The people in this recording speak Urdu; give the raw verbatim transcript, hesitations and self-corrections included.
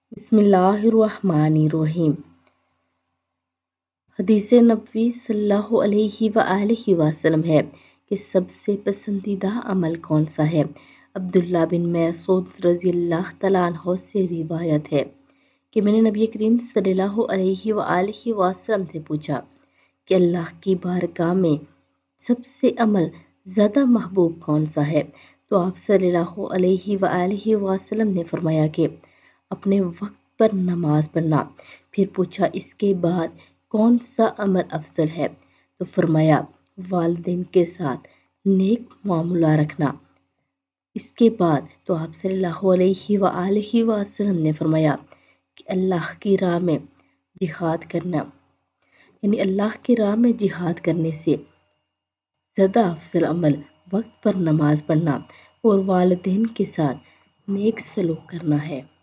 بسم اللہ الرحمن الرحیم۔ حدیث نبوی صلی اللہ علیہ وآلہ وسلم ہے کہ سب سے پسندیدہ عمل کون سا ہے؟ عبداللہ بن مسعود رضی اللہ تعالیٰ عنہ سے روایت ہے کہ میں نے نبی کریم صلی اللہ علیہ وآلہ وسلم سے پوچھا کہ اللہ کی بارگاہ میں سب سے عمل زیادہ محبوب کون سا ہے؟ تو آپ صلی اللہ علیہ وآلہ وسلم نے فرمایا کہ اپنے وقت پر نماز پڑھنا۔ پھر پوچھا اس کے بعد کون سا عمل افضل ہے؟ تو فرمایا والدین کے ساتھ نیک معاملہ رکھنا۔ اس کے بعد تو آپ صلی اللہ علیہ وآلہ وسلم نے فرمایا کہ اللہ کی راہ میں جہاد کرنا، یعنی اللہ کی راہ میں جہاد کرنے سے زیادہ افضل عمل وقت پر نماز پڑھنا اور والدین کے ساتھ نیک سلوک کرنا ہے۔